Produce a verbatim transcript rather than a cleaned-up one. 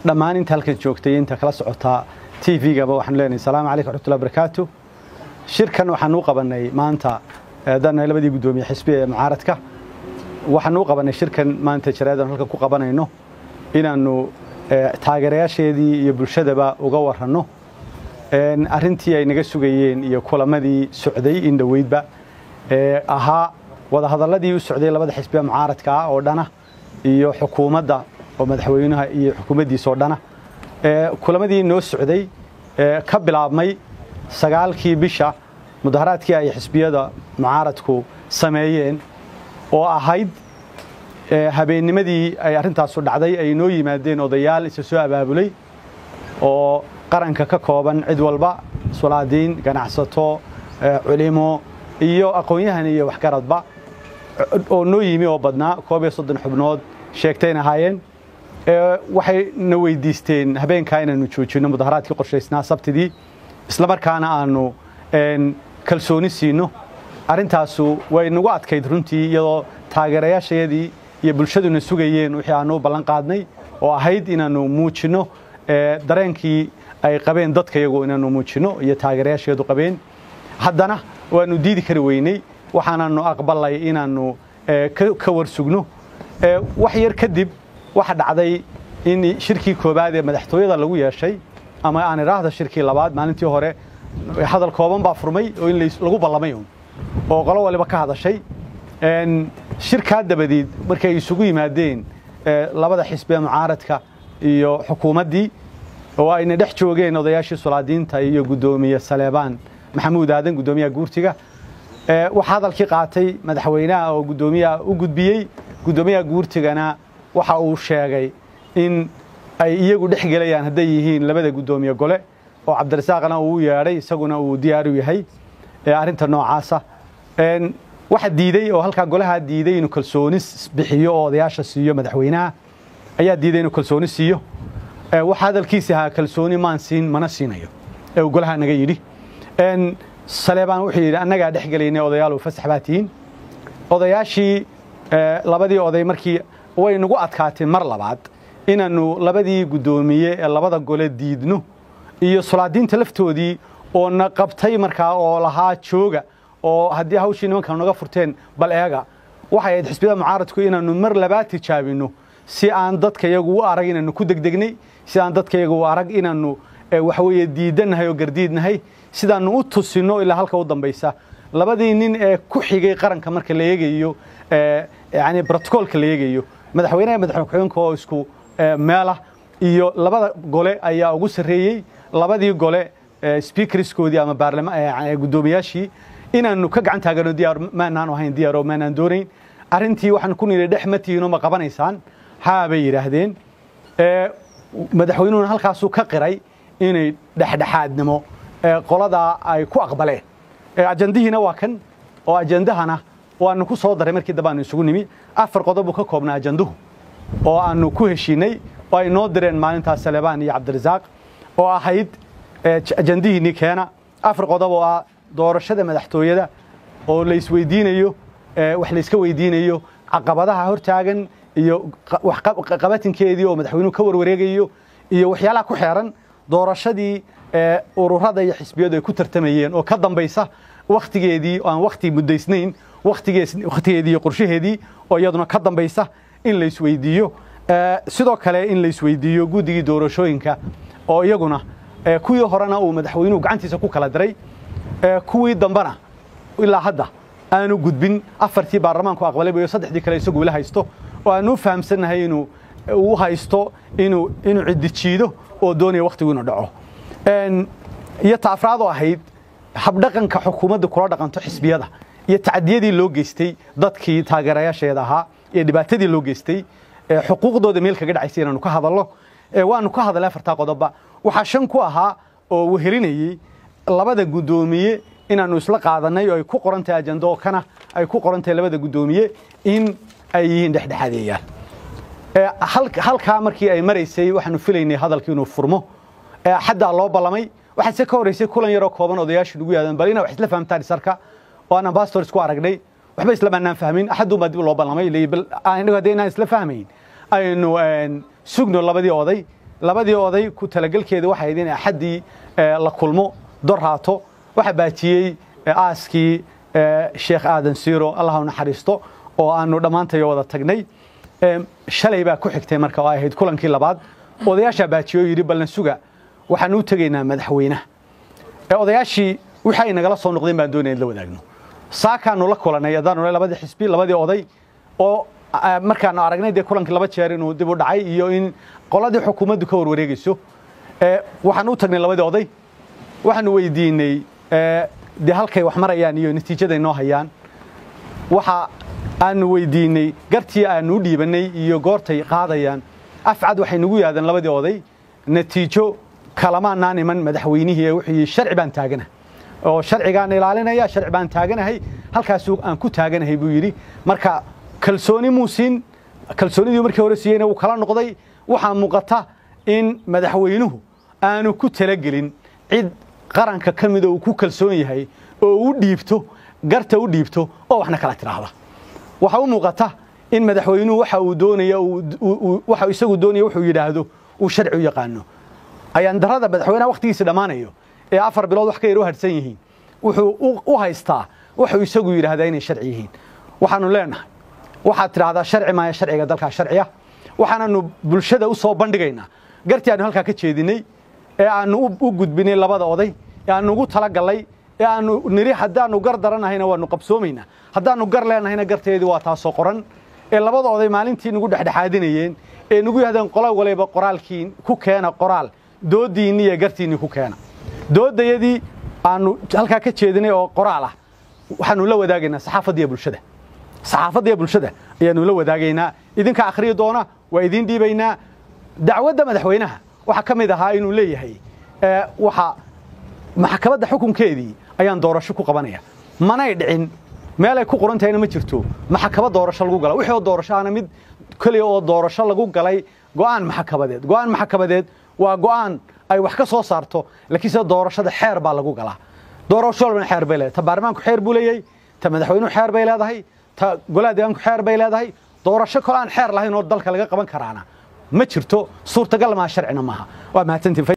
dhammaan inta halkan joogtay inta kala socota T V-ga waxaan leenahay salaam alaykum warahmatullahi wabarakatuh shirkan waxaan u qabanay maanta dana labadii gudoomiye xisbiga mucaaradka waxaan u qabanay shirkan maanta jaraa'iddan halka ku qabanayno inaanu taageerayaasheedii iyo bulshadaba uga warrano een arintii ay naga sugayeen iyo kulamadii socday in dhaweydba ee ahaa wada hadaladii u socday labada xisbiga mucaaradka oo dhana iyo xukuumadda oo madaxweynaha iyo xukuumaddiisa oo dhana ee kulamadii noo socday ee ka bilaabmay sagaalkii bisha mudaharaadkii ay xisbiyada mucaaradku sameeyeen oo ahayd habeennimadii ay arintaas u dhacday ay noo yimaadeen odayaal isa soo abaabulay oo qaranka ka kooban cid walba sulaadiin ganacsato culimo iyo aqoon-yahan iyo waxgaradba oo noo yimi oo badnaa koob iyo soddon xubnood sheegteen ahaayeen waxay na weydiisteen habeenkaa inaanu joojino mudaharaadkii qorshaysnaa sabtidii isla markaana aanu kalsooni siino arintaasu way nagu adkayd runtii iyadoo taageerayaashayadii iyo bulshaduna sugayeen wixii aanu ballan qaadnay oo ahayd inaanu muujino dareenkii ay qabeen dadka iyagu inaanu muujino iyo taageerayaasheedu qabeen haddana waanu diidi kari weynay waxaanaanu aqbalay inaanu ka warsugno wax yar kadib waxa dhacday in shirkii koobaad ee madaxtooyada lagu yeeshay ama aan iraahdo shirkii labaad maalintii hore hadal kooban baa furmay oo in lagu ballamay oo qolo waliba ka hadashay een shirka dabadeed markay isugu yimaadeen labada xisbiga mucaaradka iyo xukuumaddii oo ayna dhex joogeen odayaashii sulaadiinta iyo gudoomiye Saleebaan Maxamuud Aadan gudoomiyaha guurtiga ee waxa hadalkii qaatay madaxweynaha oo gudoomiyaha u gudbiyay gudoomiyaha guurtigana waxa uu sheegay in ay iyagu dhex galayaan haday yihiin labada gudoomiye gole oo Cabdirasaaqna uu yeeray isaguna uu diyaar u yahay ee arinta noocaasa een waxa diiday oo halka golaha diiday inuu kalsooni bixiyo oo odayaasha siiyo madaxweynaha ayaa diiday inuu kalsooni siiyo ee waxa hadalkiisa ha kalsooni maan siin mana siinayo ee golaha naga yiri een Saleebaan wuxuu yiri annaga dhex galaynay odayaal oo fasax baatiin odayaashii labadii oday markii way nagu adkaatay mar labaad inaanu labadii gudoomiye ee labada gole diidno iyo sulaadiinta laftoodii oo na qabtay markaa oo lahaa jooga oo haddii hawshii nimankan naga furteen bal eega waxay ahayd xisbiyada mucaaradku inaanu mar labaad tijaabino si aan dadka iyagu u arag inaanu ku degdegnay si aan dadka iyagu u arag inaanu wax weeye diidanahay oo gardiidnahay sidaanu u tusino ilaa halka u dambaysa labadii nin ee ku xigay qaranka marka la eegayo ee yaani protocolka la eegayo madaxweynaha madaxweynaha oo isku meela iyo labada gole ayaa ugu sareeyay labadii gole speakerskoodii ama baarlamaanka gudoomiyaashii inaanu ka gacan taagano diyaar ma aanan ahayn diyaar oo ma aanan doonayn arintii waxaan ku niilay dhaxmatiino ma qabanaysaan haa bay yiraahdeen ee madaxweynuhu halkaas uu ka qiray inay dhaxdhaxaadnimo qolada ay ku aqbaleen ajandihiina waa kan oo ajandahana waanu ku soo daray markii dabaan isugu nimi afar qodob ka koobnaa ajanduhu oo aanu ku heshiinay oo ay noo direen maalintaas Saleebaan iyo Cabdirasaaq oo ahayd ajandihiini keena afar qodob oo ah doorashada madaxtooyada oo la isweydiinayo wax la iska weydiinayo caqabadaha hortaagan iyo wax qabatinkeedii oo madaxweynuhu ka warwareegayo iyo waxyaalaha ku xeeran doorashadii ururada iyo xisbiyadu ay ku tartamayeen oo ka dambaysa waqtigeedii oo aan waqti mudaysnayn waqtigeedii iyo qorshaheedii oo iyaduna ka dambaysa in la isweydiiyo sidoo kale in la isweydiiyo guddigii doorashooyinka oo iyaguna kuwii horena uu madaxweynuhu gacantiisa ku kala diray kuwii dambana ilaa hadda aanu gudbin afartii baarlamaanku aqbalay iyo saddexdii kale isagu la haysto oo aanu fahamsanahay inuu uu haysto inuu inuu cidijiido oo doonaya waqtigu inuu dhaco een iyo taafraado ahayd habdhaqanka xukuumadda kula dhaqanto xisbiyada iyo tacadiyadii loo geystay dadkii taageerayaasheeda ahaa iyo dhibaatadii loo geystay xuquuqdooda meel kaga dhacaysay inaanu ka hadalno waanu ka hadalay afartaa qodobba waxa shan ku ahaa oo wehelinayay labada gudoomiye inaanu isla qaadanay oo ay ku qorantahay ajando kana ay ku qorantahay labada gudoomiye in ay yihiin dhexdhexaadiyaan ee halka markii ay mareysay waxaanu filaynay hadalkii inuu furmo ee xadda loo ballamay waxa se ka horeysay kulan yar oo kooban odayaashu ugu yaadan bal ina wax isla fahamtaan sarka oo aan ambassadors ku aragnay waxba isla maanaan fahmin axadu ma dib loo ballamay leeyay bal aan hadayna isla fahmayn aynu sugno labadii oday labadii oday ku talagalkeeda waxay idin axadii la kulmo dorhaato waxa baajiyay aaskii sheekh aadan siiro allah u naxariisto oo aanu dhamaantayo wada tagnay shalay baa ku xigtay marka oo ay ahayd kulankii labaad odayaasha baajiyo yiri ballan suga waxaan u tageynaa madaxweynaha ee odayaashii waxay nagala soo noqdeen baan doonayay la wadaagno saakaanu la kulanay adaanu labadii xisbi labadii oday oo markaan aragnay de kulankii laba jeer inuu dib u dhacay iyo in qoladii xukuumaddu ka warwareegayso ee waxaan u tagnay labadii oday waxaan weydiinay ee de halkay wax marayaan iyo natiijada inoo hayaan waxa aan weydiinay gartii aan u dhiibanay iyo goortay qaadayaan afcad waxay nagu yaadan labadii oday natiijo kalamaan iman madaxweynihii wixii sharci baan taaganahay oo sharcigaan ilaalinaya sharci baan taaganahay halkaas aan ku taaganahay buu yiri marka kalsooni muusin kalsoonidii markii hore siiyayna uu kala noqday waxa muuqata in madaxweynuhu aanu ku talagelin cid qaranka kamid oo ku kalsoon yahay oo u dhiibto garta u dhiibto oo waxna kala tiraahdo waxa uu muuqata in madaxweynuhu waxa uu doonayo waxa isagu doonayo wuxuu yiraahdo uu sharci u yaqaano ayaan darada madaxweynaha waqtigiisa dhamaanayo ee afar bilood wax ka yar u hadsan yihiin wuxuu u haystaa wuxuu isagu yiraahdaa inay sharci yihiin waxaanu leenahay waxa tiraahdaa sharci ma sharciga dalka sharciya waxaanu bulshada u soo bandhigaynaa gartii aanu halka ka jeedinay ee aanu u gudbinay labada oday ee aanu ugu tala galay ee aanu niri hadaanu gar daranahayna waanu qabsoomayna hadaanu gar leenahayna garteedii waa taasoo qoran ee labada oday maalintii nagu dhexdhexaadinayeen ee nagu yahdeen qola waliba qoraalkiin ku keena qoraal doodiin iyo gartiini ku keena doodayadii aanu halka ka jeedinay oo qoraal ah waxaanu la wadaagaynaa saxaafadda bulshada saxaafadda bulshada ayaanu la wadaagaynaa idinka akhriyo doona waa idin dhiibaynaa dacwadda madaxweynaha waxa kamid ahaa inuu leeyahay ee waxa maxkamadda xukunkeedii ayaan doorasho ku qabanaya manay dhicin meel ay ku qoran tahay ma jirto maxkamad doorasho lagu galay wixii doorasho aan mid kaliya oo doorasho lagu galay go'aan maxkamadeed go'aan maxkamadeed waa go'aan ay wax ka soo saarto laakiin sida doorashada xeer baa lagu galaa doorasho walba xeer bay leedahay ta baarlamaanku xeer buu leeyahay ta madaxweynuhu xeer bay leedahay ta golaha deegaanku xeer bay leedahay doorasho kale aan xeer lahayn oo dalka laga qaban karaana ma jirto suurtagal ma sharcina maaha waa mahadsantiin